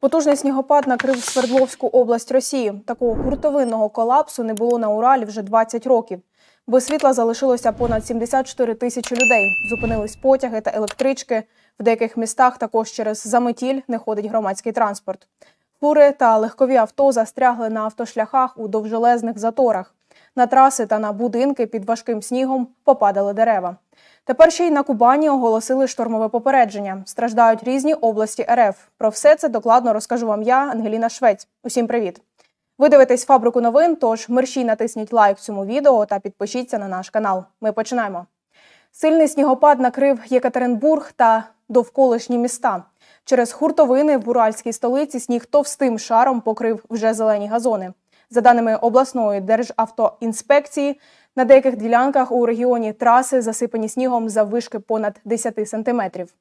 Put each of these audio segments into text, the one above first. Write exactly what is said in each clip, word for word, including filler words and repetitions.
Потужний снігопад накрив Свердловську область Росії. Такого гуртовинного колапсу не було на Уралі вже двадцять років. Без світла залишилося понад сімдесят чотири тисячі людей. Зупинились потяги та електрички. В деяких містах також через заметіль не ходить громадський транспорт. Фури та легкові авто застрягли на автошляхах у довжелезних заторах. На траси та на будинки під важким снігом попадали дерева. Тепер ще й на Кубані оголосили штормове попередження. Страждають різні області РФ. Про все це докладно розкажу вам я, Ангеліна Швець. Усім привіт! Ви дивитесь «Фабрику новин», тож мерщій натисніть лайк цьому відео та підпишіться на наш канал. Ми починаємо. Сильний снігопад накрив Єкатеринбург та довколишні міста. Через хуртовини в уральській столиці сніг товстим шаром покрив вже зелені газони. За даними обласної державтоінспекції, на деяких ділянках у регіоні траси засипані снігом заввишки понад десять сантиметрів.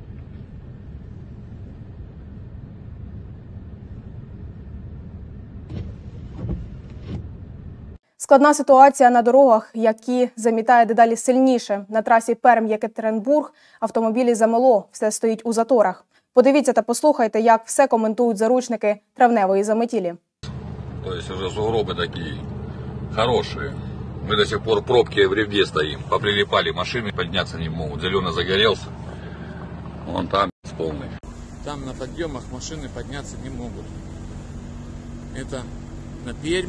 Складна ситуація на дорогах, які замітає дедалі сильніше. На трасі Перм-Єкатеринбург автомобілі замело, все стоїть у заторах. Подивіться та послухайте, як все коментують заручники травневої заметілі. Тобто вже сугроби такі хороші. Мы до сих пор в пробке в ревде стоим. Поприлипали машины, подняться не могут. Зеленый загорелся. Вон там полный. Там на подъемах машины подняться не могут. Это на Пермь.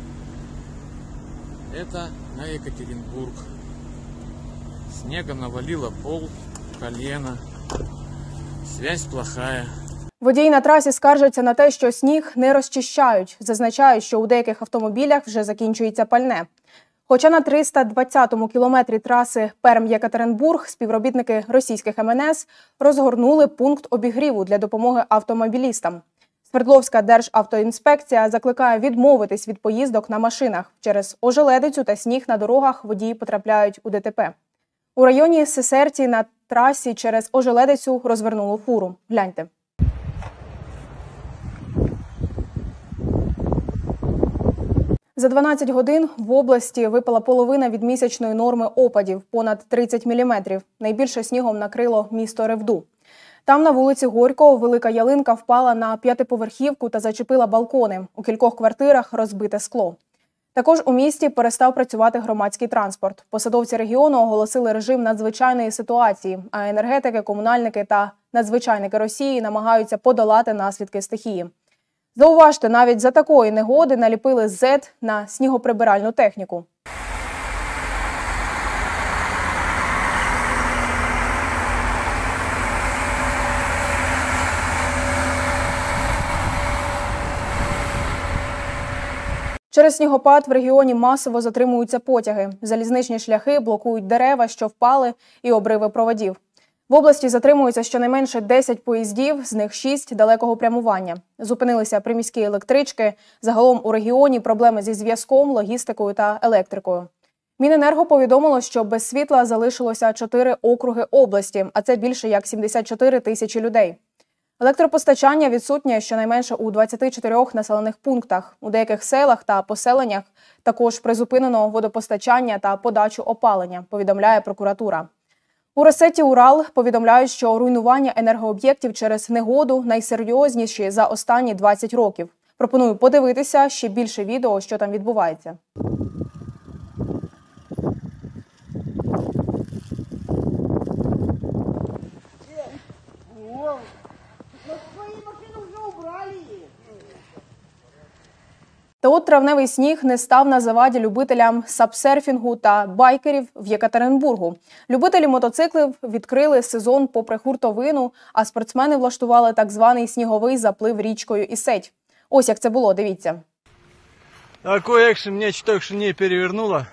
Это на Екатеринбург. Снега навалило пол, колено. Связь плохая. Водії на трасі скаржаться на те, що сніг не розчищають. Зазначають, що у деяких автомобілях вже закінчується пальне. Хоча на триста двадцятому кілометрі траси Перм-Єкатеринбург співробітники російських ем ен ес розгорнули пункт обігріву для допомоги автомобілістам. Свердловська державтоінспекція закликає відмовитись від поїздок на машинах. Через ожеледицю та сніг на дорогах водії потрапляють у де те пе. У районі Сесерці на трасі через ожеледицю розвернули фуру. Гляньте. За дванадцять годин в області випала половина від місячної норми опадів – понад тридцять міліметрів. Найбільше снігом накрило місто Ревду. Там на вулиці Горького велика ялинка впала на п'ятиповерхівку та зачепила балкони. У кількох квартирах розбите скло. Також у місті перестав працювати громадський транспорт. Посадовці регіону оголосили режим надзвичайної ситуації, а енергетики, комунальники та надзвичайники Росії намагаються подолати наслідки стихії. Зауважте, навіть за такої негоди наліпили зет на снігоприбиральну техніку. Через снігопад в регіоні масово затримуються потяги. Залізничні шляхи блокують дерева, що впали, і обриви проводів. В області затримується щонайменше десять поїздів, з них шість далекого прямування. Зупинилися приміські електрички. Загалом у регіоні проблеми зі зв'язком, логістикою та електрикою. Міненерго повідомило, що без світла залишилося чотири округи області, а це більше як сімдесят чотири тисячі людей. Електропостачання відсутнє щонайменше у двадцяти чотирьох населених пунктах. У деяких селах та поселеннях також призупинено водопостачання та подачу опалення, повідомляє прокуратура. У Росеті Урал повідомляють, що руйнування енергооб'єктів через негоду найсерйозніші за останні двадцять років. Пропоную подивитися ще більше відео, що там відбувається. Та от травневий сніг не став на заваді любителям сапсерфінгу та байкерів в Єкатеринбургу. Любителі мотоциклів відкрили сезон попри хуртовину, а спортсмени влаштували так званий сніговий заплив річкою Ісеть. Ось як це було, дивіться. Такой экшен мне чуток не перевернуло.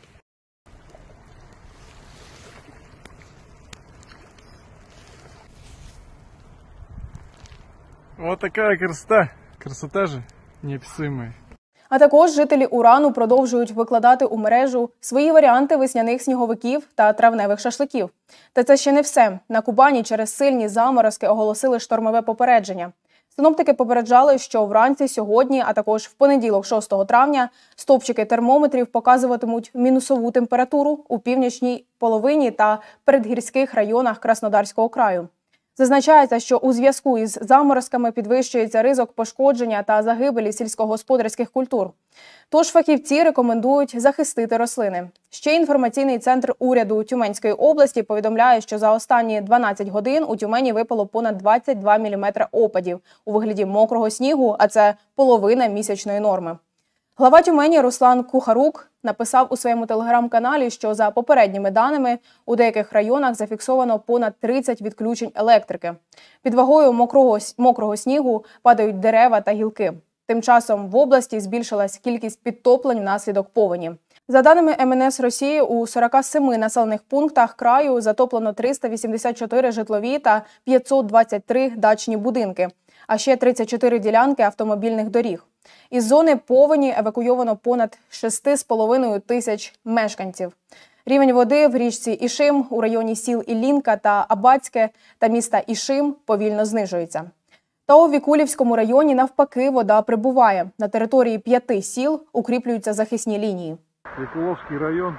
Вот такая красота. Красота же неописуемая. А також жителі Урану продовжують викладати у мережу свої варіанти весняних сніговиків та травневих шашликів. Та це ще не все. На Кубані через сильні заморозки оголосили штормове попередження. Синоптики попереджали, що вранці сьогодні, а також в понеділок шостого травня, стовпчики термометрів показуватимуть мінусову температуру у північній половині та передгірських районах Краснодарського краю. Зазначається, що у зв'язку із заморозками підвищується ризик пошкодження та загибелі сільськогосподарських культур. Тож фахівці рекомендують захистити рослини. Ще інформаційний центр уряду Тюменської області повідомляє, що за останні дванадцять годин у Тюмені випало понад двадцять два міліметри опадів у вигляді мокрого снігу, а це половина місячної норми. Глава Тюмені Руслан Кухарук написав у своєму телеграм-каналі, що за попередніми даними у деяких районах зафіксовано понад тридцять відключень електрики. Під вагою мокрого, мокрого снігу падають дерева та гілки. Тим часом в області збільшилась кількість підтоплень внаслідок повені. За даними ем ен ес Росії, у сорока семи населених пунктах краю затоплено триста вісімдесят чотири житлові та п'ятсот двадцять три дачні будинки, а ще тридцять чотири ділянки автомобільних доріг. Із зони повені евакуйовано понад шість з половиною тисяч мешканців. Рівень води в річці Ішим у районі сіл Іллінка та Абацьке та міста Ішим повільно знижується. Та у Вікулівському районі навпаки вода прибуває. На території п'яти сіл укріплюються захисні лінії. Викуловский район,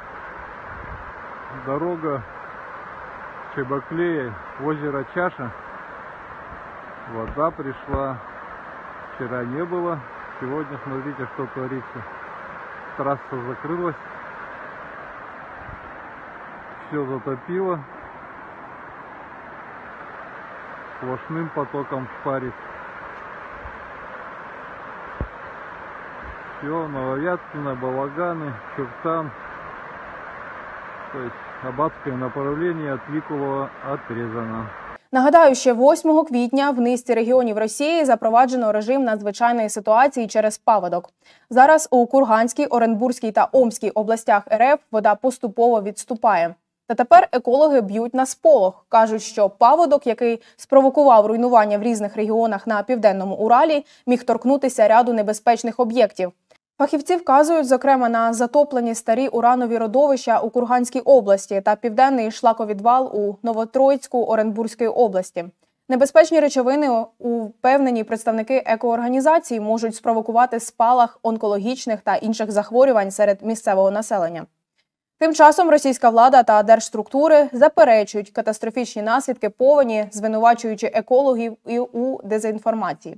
дорога Чебоклея, озеро Чаша. Вода пришла, вчера не было, сегодня смотрите, что творится. Трасса закрылась, все затопило, сплошным потоком шпарит. Все, Нововяткино, Балаганы, Чуртан, то есть Абацкое направление от Викулова отрезано. Нагадаю, ще восьмого квітня в низці регіонів Росії запроваджено режим надзвичайної ситуації через паводок. Зараз у Курганській, Оренбурзькій та Омській областях ер еф вода поступово відступає. Та тепер екологи б'ють на сполох. Кажуть, що паводок, який спровокував руйнування в різних регіонах на Південному Уралі, міг торкнутися ряду небезпечних об'єктів. Фахівці вказують, зокрема, на затоплені старі уранові родовища у Курганській області та південний шлаковідвал у Новотроїцьку Оренбурзької області. Небезпечні речовини, упевнені представники екоорганізацій, можуть спровокувати спалах онкологічних та інших захворювань серед місцевого населення. Тим часом російська влада та держструктури заперечують катастрофічні наслідки повені, звинувачуючи екологів і у дезінформації.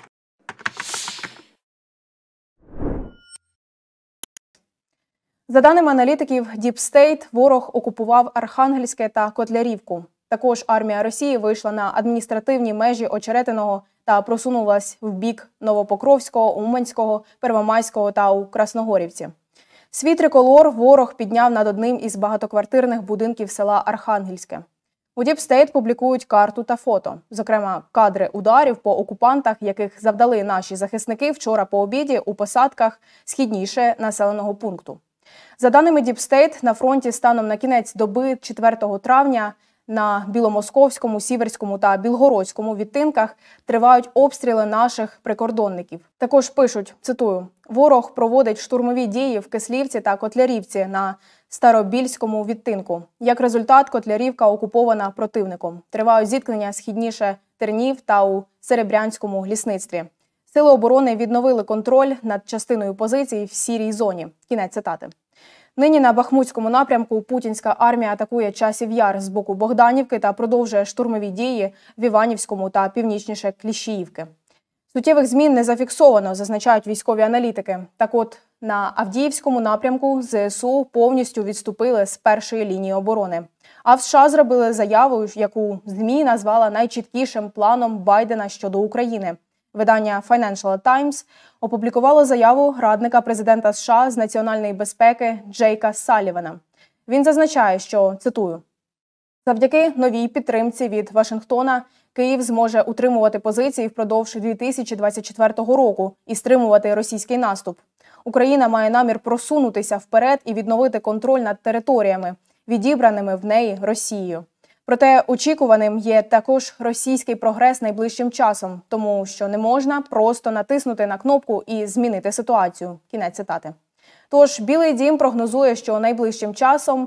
За даними аналітиків Deep State, ворог окупував Архангельське та Котлярівку. Також армія Росії вийшла на адміністративні межі Очеретиного та просунулась в бік Новопокровського, Уманського, Первомайського та у Красногорівці. Свій триколор ворог підняв над одним із багатоквартирних будинків села Архангельське. У Deep State публікують карту та фото, зокрема кадри ударів по окупантах, яких завдали наші захисники вчора по обіді у посадках східніше населеного пункту. За даними Deep State, на фронті станом на кінець доби четвертого травня на Біломосковському, Сіверському та Білгородському відтинках тривають обстріли наших прикордонників. Також пишуть, цитую, «Ворог проводить штурмові дії в Кислівці та Котлярівці на Старобільському відтинку. Як результат, Котлярівка окупована противником. Тривають зіткнення східніше Тернів та у Серебрянському лісництві. Сили оборони відновили контроль над частиною позицій в сірій зоні». Кінець цитати. Нині на Бахмутському напрямку путінська армія атакує Часів Яр з боку Богданівки та продовжує штурмові дії в Іванівському та північніше Кліщіївки. Суттєвих змін не зафіксовано, зазначають військові аналітики. Так от, на Авдіївському напрямку зе ес у повністю відступили з першої лінії оборони. А в США зробили заяву, яку ЗМІ назвала найчіткішим планом Байдена щодо України. Видання Financial Times опублікувало заяву радника президента США з національної безпеки Джейка Саллівана. Він зазначає, що, цитую, «Завдяки новій підтримці від Вашингтона Київ зможе утримувати позиції впродовж дві тисячі двадцять четвертого року і стримувати російський наступ. Україна має намір просунутися вперед і відновити контроль над територіями, відібраними в неї Росією. Проте очікуваним є також російський прогрес найближчим часом, тому що не можна просто натиснути на кнопку і змінити ситуацію». Кінець цитати. Тож Білий дім прогнозує, що найближчим часом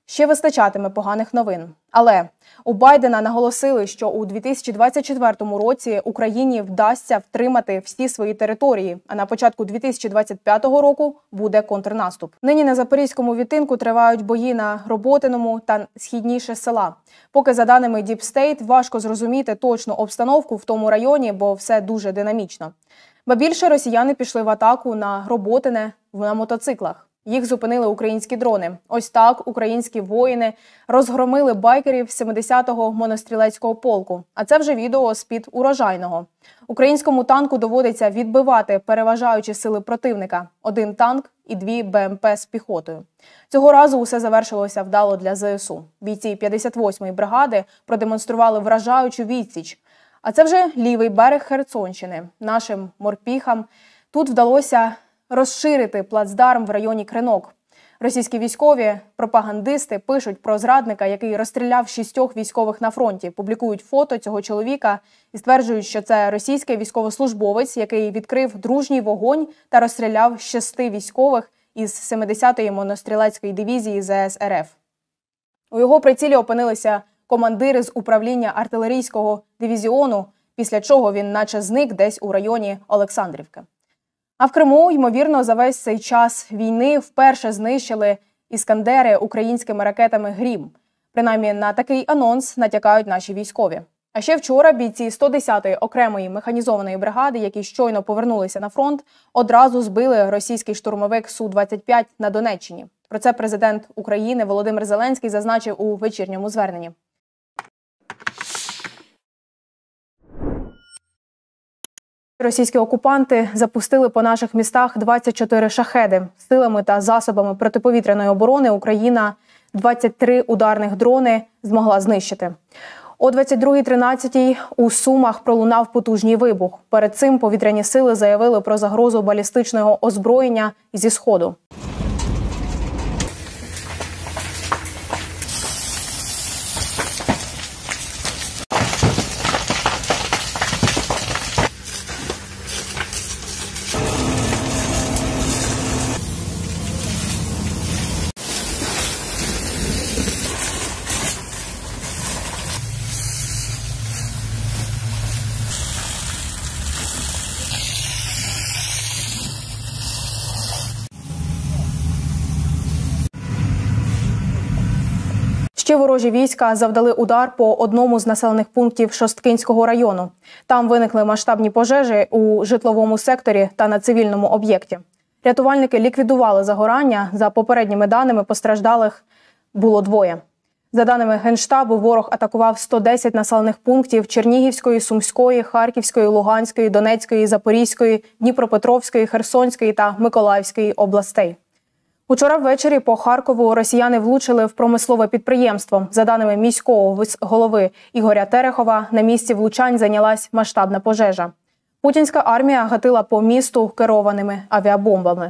Ще вистачатиме поганих новин. Але у Байдена наголосили, що у дві тисячі двадцять четвертому році Україні вдасться втримати всі свої території, а на початку дві тисячі двадцять п'ятого року буде контрнаступ. Нині на Запорізькому відтинку тривають бої на Роботиному та східніше села. Поки, за даними Deep State, важко зрозуміти точну обстановку в тому районі, бо все дуже динамічно. Ба більше, росіяни пішли в атаку на Роботине на мотоциклах. Їх зупинили українські дрони. Ось так українські воїни розгромили байкерів сімдесятого монострілецького полку. А це вже відео з-під урожайного. Українському танку доводиться відбивати переважаючі сили противника. Один танк і дві Б М Пе з піхотою. Цього разу усе завершилося вдало для Зе Ес У. Бійці п'ятдесят восьмої бригади продемонстрували вражаючу відсіч. А це вже лівий берег Херсонщини. Нашим морпіхам тут вдалося розширити плацдарм в районі Кринок. Російські військові пропагандисти пишуть про зрадника, який розстріляв шістьох військових на фронті. Публікують фото цього чоловіка і стверджують, що це російський військовослужбовець, який відкрив дружній вогонь та розстріляв шести військових із сімдесятої монострілецької дивізії Зе Ес Ер Еф. У його прицілі опинилися командири з управління артилерійського дивізіону, після чого він наче зник десь у районі Олександрівки. А в Криму, ймовірно, за весь цей час війни вперше знищили «Іскандери» українськими ракетами «Грім». Принаймні на такий анонс натякають наші військові. А ще вчора бійці сто десятої окремої механізованої бригади, які щойно повернулися на фронт, одразу збили російський штурмовик Су двадцять п'ять на Донеччині. Про це президент України Володимир Зеленський зазначив у вечірньому зверненні. Російські окупанти запустили по наших містах двадцять чотири шахеди. Силами та засобами протиповітряної оборони Україна двадцять три ударних дрони змогла знищити. О двадцять другій тринадцять у Сумах пролунав потужний вибух. Перед цим повітряні сили заявили про загрозу балістичного озброєння зі Сходу. Ще ворожі війська завдали удар по одному з населених пунктів Шосткинського району. Там виникли масштабні пожежі у житловому секторі та на цивільному об'єкті. Рятувальники ліквідували загорання. За попередніми даними, постраждалих було двоє. За даними Генштабу, ворог атакував сто десять населених пунктів Чернігівської, Сумської, Харківської, Луганської, Донецької, Запорізької, Дніпропетровської, Херсонської та Миколаївської областей. Учора ввечері по Харкову росіяни влучили в промислове підприємство. За даними міського голови Ігоря Терехова, на місці влучань зайнялась масштабна пожежа. Путінська армія гатила по місту керованими авіабомбами.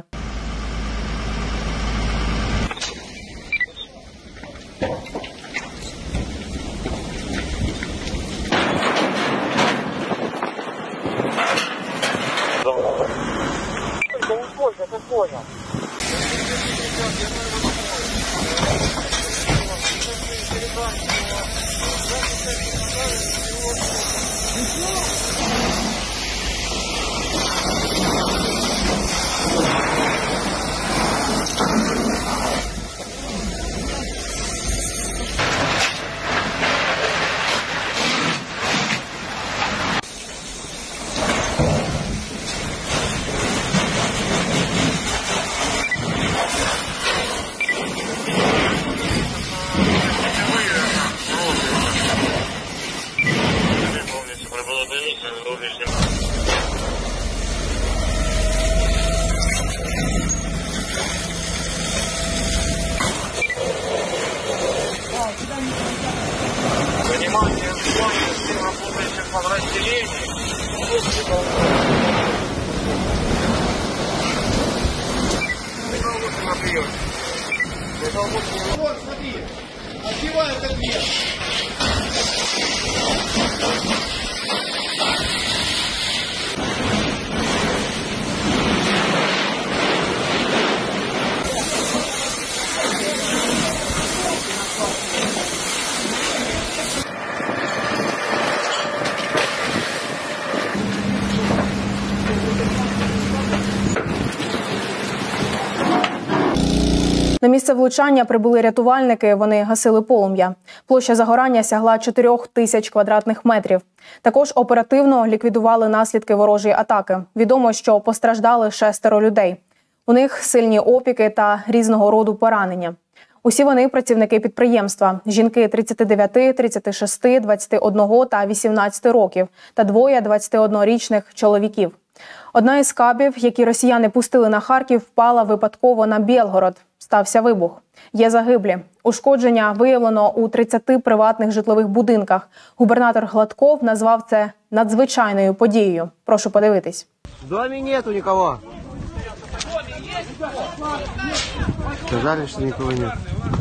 Внимание, всем работающих подразделений. Вот, смотри, отбивают ответ. На місце влучання прибули рятувальники, вони гасили полум'я. Площа загорання сягла чотирьох тисяч квадратних метрів. Також оперативно ліквідували наслідки ворожої атаки. Відомо, що постраждали шестеро людей. У них сильні опіки та різного роду поранення. Усі вони працівники підприємства. Жінки тридцяти дев'яти, тридцяти шести, двадцяти одного та вісімнадцяти років та двоє двадцятиоднорічних чоловіків. Одна із кабів, які росіяни пустили на Харків, впала випадково на Білгород. Стався вибух. Є загиблі. Ушкодження виявлено у тридцяти приватних житлових будинках. Губернатор Гладков назвав це надзвичайною подією. Прошу подивитись. В доме нету никого. Сказали, что никого нет.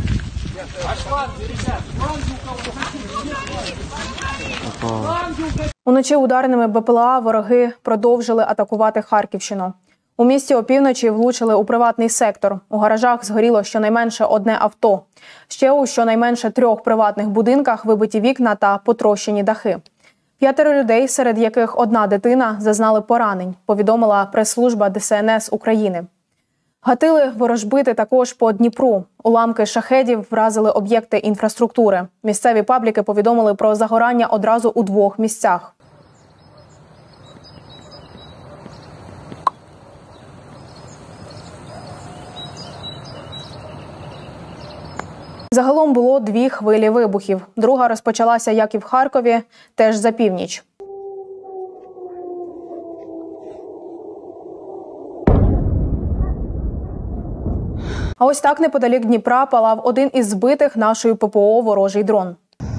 Уночі ударними БПЛА вороги продовжили атакувати Харківщину. У місті опівночі влучили у приватний сектор. У гаражах згоріло щонайменше одне авто. Ще у щонайменше трьох приватних будинках вибиті вікна та потрощені дахи. П'ятеро людей, серед яких одна дитина, зазнали поранень, повідомила прес-служба Де Ес Ен Ес України. Гатили ворожбити також по Дніпру. Уламки шахедів вразили об'єкти інфраструктури. Місцеві пабліки повідомили про загорання одразу у двох місцях. Загалом було дві хвилі вибухів. Друга розпочалася, як і в Харкові, теж за північ. А ось так неподалік Дніпра палав один із збитих нашою Пе Пе О ворожий дрон.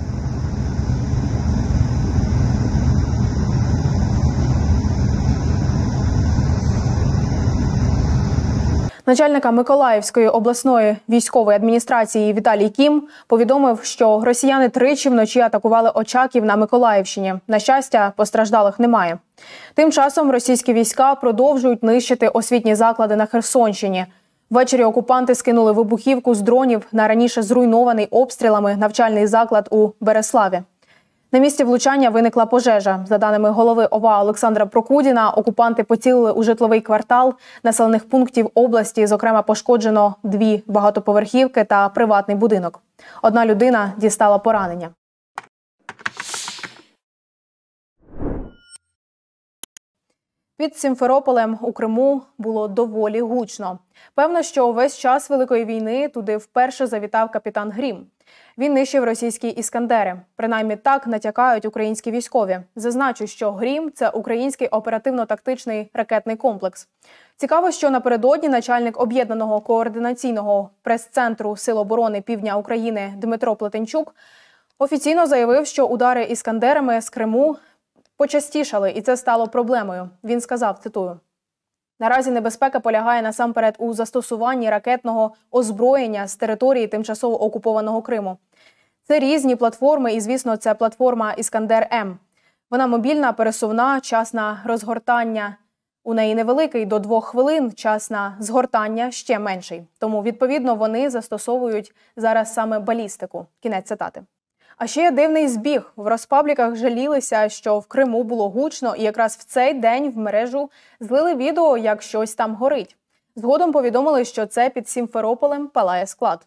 Начальника Миколаївської обласної військової адміністрації Віталій Кім повідомив, що росіяни тричі вночі атакували Очаків на Миколаївщині. На щастя, постраждалих немає. Тим часом російські війська продовжують нищити освітні заклади на Херсонщині. Ввечері окупанти скинули вибухівку з дронів на раніше зруйнований обстрілами навчальний заклад у Береславі. На місці влучання виникла пожежа. За даними голови О В А Олександра Прокудіна, окупанти поцілили у житловий квартал населених пунктів області. Зокрема, пошкоджено дві багатоповерхівки та приватний будинок. Одна людина дістала поранення. Під Сімферополем у Криму було доволі гучно. Певно, що весь час Великої війни туди вперше завітав капітан Грім. Він нищив російські «Іскандери». Принаймні так натякають українські військові. Зазначу, що «Грім» – це український оперативно-тактичний ракетний комплекс. Цікаво, що напередодні начальник Об'єднаного координаційного прес-центру Сил оборони Півдня України Дмитро Плетенчук офіційно заявив, що удари «Іскандерами» з Криму почастішали, і це стало проблемою. Він сказав, цитую: «Наразі небезпека полягає насамперед у застосуванні ракетного озброєння з території тимчасово окупованого Криму. Це різні платформи і, звісно, це платформа «Іскандер-М». Вона мобільна, пересувна, час на розгортання у неї невеликий, до двох хвилин, час на згортання ще менший. Тому, відповідно, вони застосовують зараз саме балістику». Кінець цитати. А ще є дивний збіг. В розпабліках жалілися, що в Криму було гучно, і якраз в цей день в мережу злили відео, як щось там горить. Згодом повідомили, що це під Сімферополем палає склад.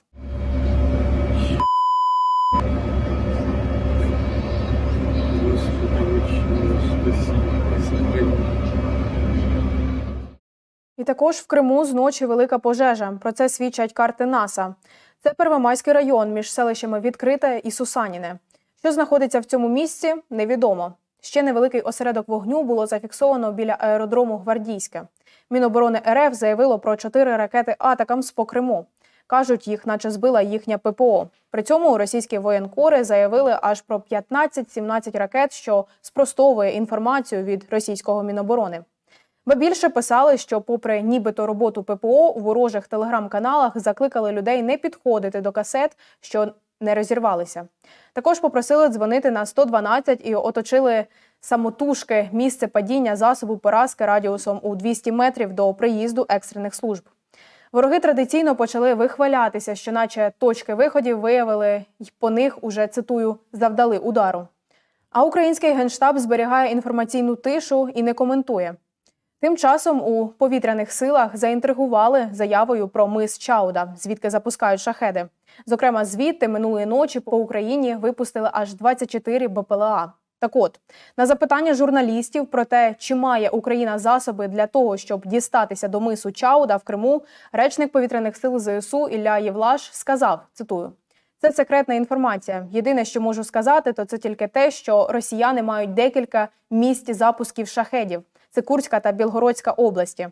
І також в Криму зночі велика пожежа. Про це свідчать карти НАСА. Це Первомайський район між селищами Відкрите і Сусаніне. Що знаходиться в цьому місці, невідомо. Ще невеликий осередок вогню було зафіксовано біля аеродрому Гвардійське. Міноборони Ер Еф заявило про чотири ракети «Атакамс» по Криму. Кажуть, їх наче збила їхня Пе Пе О. При цьому російські воєнкори заявили аж про п'ятнадцять-сімнадцять ракет, що спростовує інформацію від російського Міноборони. Ба більше писали, що попри нібито роботу Пе Пе О, у ворожих телеграм-каналах закликали людей не підходити до касет, що не розірвалися. Також попросили дзвонити на сто дванадцять і оточили самотужки місце падіння засобу поразки радіусом у двісті метрів до приїзду екстрених служб. Вороги традиційно почали вихвалятися, що наче точки виходів виявили й по них уже, цитую, завдали удару. А український Генштаб зберігає інформаційну тишу і не коментує. Тим часом у повітряних силах заінтригували заявою про мис Чауда, звідки запускають шахеди. Зокрема, звідти минулої ночі по Україні випустили аж двадцять чотири Б П Л А. Так от, на запитання журналістів про те, чи має Україна засоби для того, щоб дістатися до мису Чауда в Криму, речник повітряних сил З С У Ілля Євлаш сказав, цитую, «Це секретна інформація. Єдине, що можу сказати, то це тільки те, що росіяни мають декілька місць запусків шахедів. Це Курська та Білгородська області.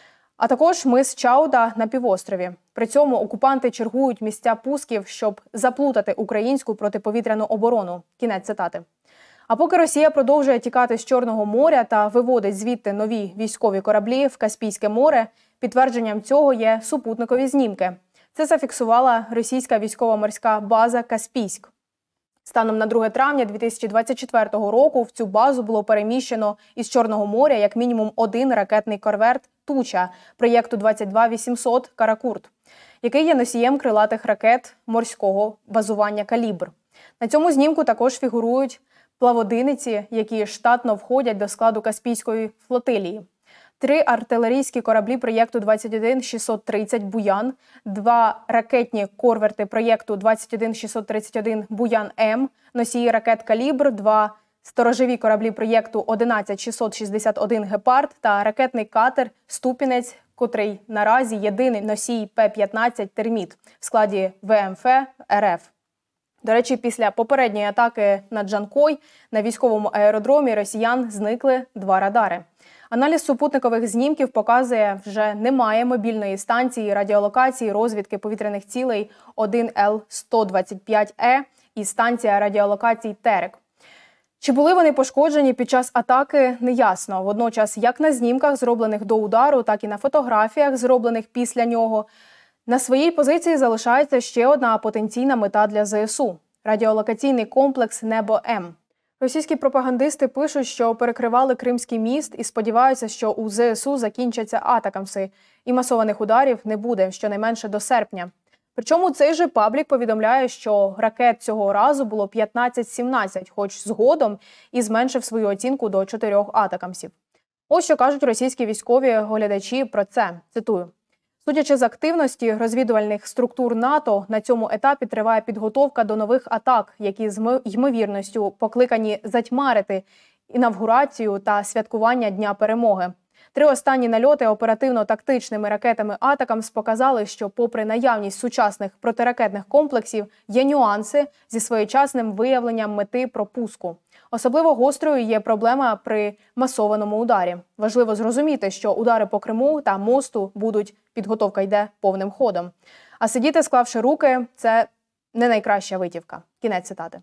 А також мис Чауда на півострові. При цьому окупанти чергують місця пусків, щоб заплутати українську протиповітряну оборону». Кінець цитати. А поки Росія продовжує тікати з Чорного моря та виводить звідти нові військові кораблі в Каспійське море, підтвердженням цього є супутникові знімки. Це зафіксувала російська військово-морська база «Каспійськ». Станом на друге травня дві тисячі двадцять четвертого року в цю базу було переміщено із Чорного моря як мінімум один ракетний корвет «Туча» проєкту двадцять два вісімсот «Каракурт», який є носієм крилатих ракет морського базування «Калібр». На цьому знімку також фігурують плаводиниці, які штатно входять до складу Каспійської флотилії. Три артилерійські кораблі проєкту двадцять один шістсот тридцять «Буян», два ракетні корверти проєкту двадцять один шістсот тридцять один «Буян-М», носії ракет «Калібр», два сторожові кораблі проєкту одинадцять шістсот шістдесят один «Гепард» та ракетний катер «Ступінець», котрий наразі єдиний носій П п'ятнадцять «Терміт» в складі В М Ф Р Ф. До речі, після попередньої атаки на Джанкой на військовому аеродромі росіян зникли два радари. Аналіз супутникових знімків показує, вже немає мобільної станції радіолокації розвідки повітряних цілей один Л сто двадцять п'ять Е і станція радіолокацій Терек. Чи були вони пошкоджені під час атаки, неясно. Водночас, як на знімках, зроблених до удару, так і на фотографіях, зроблених після нього, на своїй позиції залишається ще одна потенційна мета для З С У – радіолокаційний комплекс «Небо-М». Російські пропагандисти пишуть, що перекривали Кримський міст і сподіваються, що у З С У закінчаться атакамси і масованих ударів не буде, щонайменше до серпня. Причому цей же паблік повідомляє, що ракет цього разу було п'ятнадцять сімнадцять, хоч згодом і зменшив свою оцінку до чотирьох атакамсів. Ось що кажуть російські військові оглядачі про це. Цитую. Судячи з активності розвідувальних структур НАТО, на цьому етапі триває підготовка до нових атак, які з ймовірністю покликані затьмарити інавгурацію та святкування Дня перемоги. Три останні нальоти оперативно-тактичними ракетами «Атакамс» показали, що попри наявність сучасних протиракетних комплексів, є нюанси зі своєчасним виявленням мети пропуску. Особливо гострою є проблема при масованому ударі. Важливо зрозуміти, що удари по Криму та мосту будуть, підготовка йде повним ходом. А сидіти, склавши руки – це не найкраща витівка. Кінець цитати.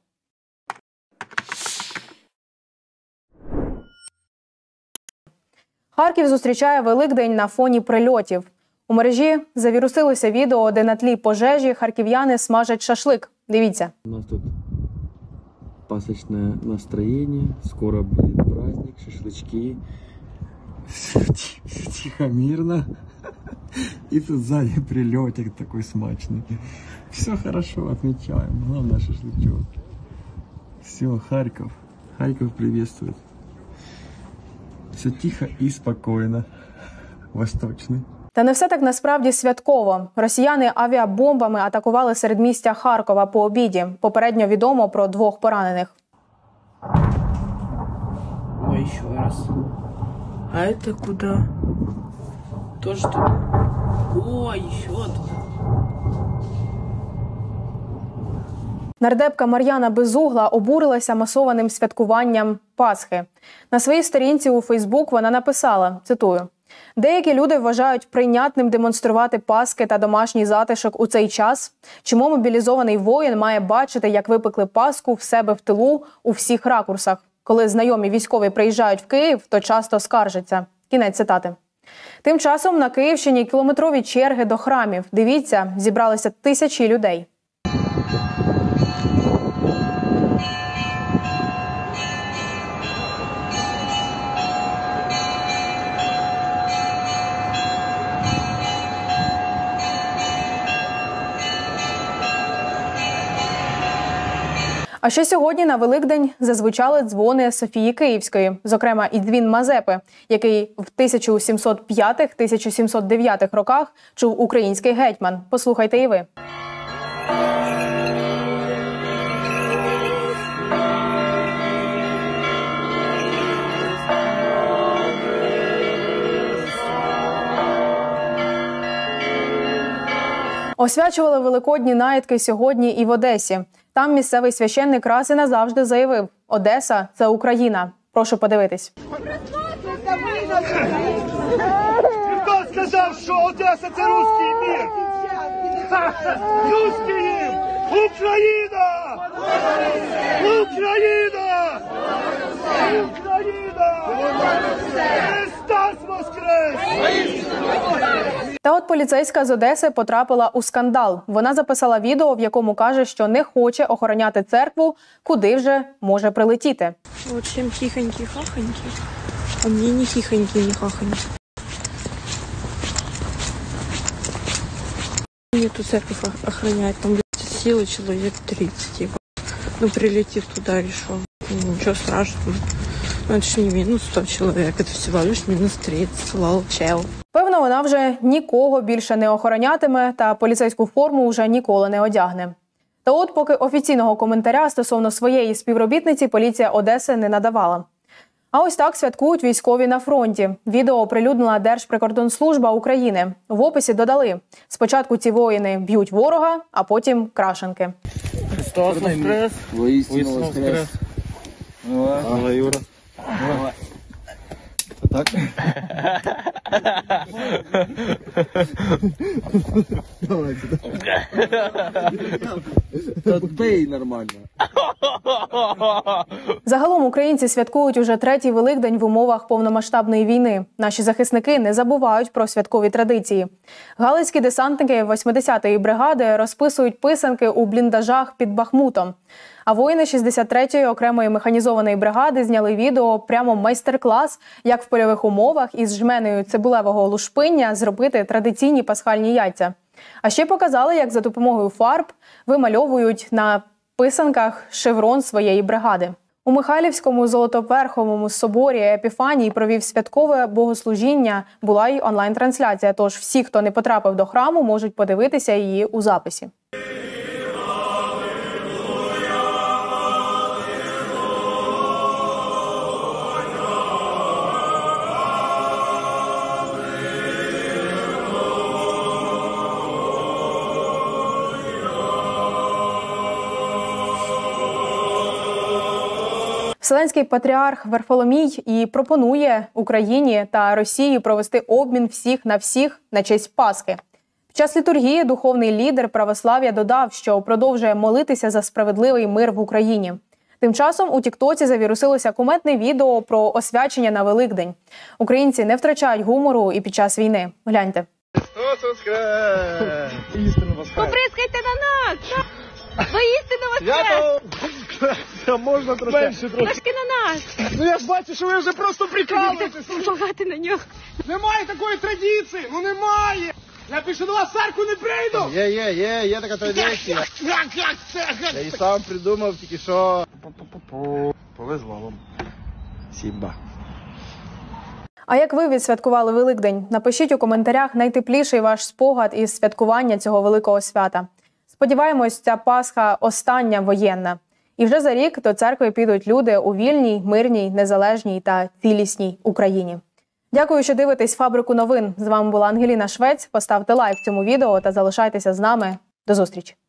Харків зустрічає Великдень на фоні прильотів. У мережі завірусилося відео, де на тлі пожежі харків'яни смажать шашлик. Дивіться. У нас тут пасочное настроение, скоро будет праздник, шашлычки. Тихо, мирно. И тут сзади прилетик такой смачный. Все хорошо, отмечаем. Главное шашлычок. Все, Харьков. Харьков приветствует. Все тихо і спокійно. Восточний. Та не все так насправді святково. Росіяни авіабомбами атакували середмістя Харкова по обіді. Попередньо відомо про двох поранених. Ой, ще раз. А це куди? Тоже туди? Ой, ще туди. Нардепка Мар'яна Безугла обурилася масованим святкуванням Пасхи. На своїй сторінці у Фейсбук вона написала, цитую, «Деякі люди вважають прийнятним демонструвати Пасхи та домашній затишок у цей час. Чому мобілізований воїн має бачити, як випекли Пасху в себе в тилу у всіх ракурсах? Коли знайомі військові приїжджають в Київ, то часто скаржаться». Кінець цитати. Тим часом на Київщині кілометрові черги до храмів. Дивіться, зібралися тисячі людей. А ще сьогодні на Великдень зазвучали дзвони Софії Київської, зокрема і дзвін Мазепи, який в тисяча сімсот п'ятих - тисяча сімсот дев'ятих роках чув український гетьман. Послухайте і ви. Освячували великодні наїдки сьогодні і в Одесі. Там місцевий священник раз і назавжди заявив: «Одеса – це Україна». Прошу подивитись. Хто сказав, що Одеса – це русський мір? Русський мір! Україна! Україна! Україна! Христос воскрес! Та от поліцейська з Одеси потрапила у скандал. Вона записала відео, в якому каже, що не хоче охороняти церкву, куди вже може прилетіти. Вот всем хихоньки-хахоньки, а мне не хихоньки, не хахоньки. Мне эту церковь ох- охранять, там блядь, силы человек тридцать, ебать. Ну прилетит туда и шо, ну, ничего страшного. Ну это ж не минус сто человек, это всего лишь минус тридцать, лол, чел. Певно, вона вже нікого більше не охоронятиме та поліцейську форму вже ніколи не одягне. Та от поки офіційного коментаря стосовно своєї співробітниці поліція Одеси не надавала. А ось так святкують військові на фронті. Відео оприлюднила Держприкордонслужба України. В описі додали: спочатку ці воїни б'ють ворога, а потім крашенки. Христос воскрес! Воістину воскрес. Ага, Юра. Так? Тут бей нормально. Загалом українці святкують уже третій Великдень в умовах повномасштабної війни. Наші захисники не забувають про святкові традиції. Галицькі десантники восьмидесятої бригади розписують писанки у бліндажах під Бахмутом. А воїни шістдесят третьої окремої механізованої бригади зняли відео, прямо майстер-клас, як в польових умовах із жменею цибулевого лушпиння зробити традиційні пасхальні яйця. А ще показали, як за допомогою фарб вимальовують на писанках шеврон своєї бригади. У Михайлівському Золотоверховому соборі Епіфаній провів святкове богослужіння, була й онлайн-трансляція, тож всі, хто не потрапив до храму, можуть подивитися її у записі. Вселенський патріарх Варфоломій і пропонує Україні та Росії провести обмін всіх на всіх на честь Пасхи. Під час літургії духовний лідер православ'я додав, що продовжує молитися за справедливий мир в Україні. Тим часом у Тіктоці завірусилося кумедне відео про освячення на Великдень. Українці не втрачають гумору і під час війни. Гляньте. Христос воскрес! Істину воскрес! Поприскайте на нас! Воістину воскрес! Свято! Можна трошки? Трошки на нас! Ну я ж бачу, що ви вже просто прикалуєтесь! Багато на нього! Немає такої традиції! Ну немає! Я більше до вас в церкву не прийду! Є, є, є, є така традиція. Як, як це? Я і сам придумав, тільки що... Пу-пу-пу-пу. Повезло вам. Сімба. А як ви відсвяткували Великдень? Напишіть у коментарях найтепліший ваш спогад із святкування цього великого свята. Сподіваємось, ця Пасха остання воєнна. І вже за рік до церкви підуть люди у вільній, мирній, незалежній та цілісній Україні. Дякую, що дивитесь «Фабрику новин». З вами була Ангеліна Швець. Поставте лайк цьому відео та залишайтеся з нами. До зустрічі!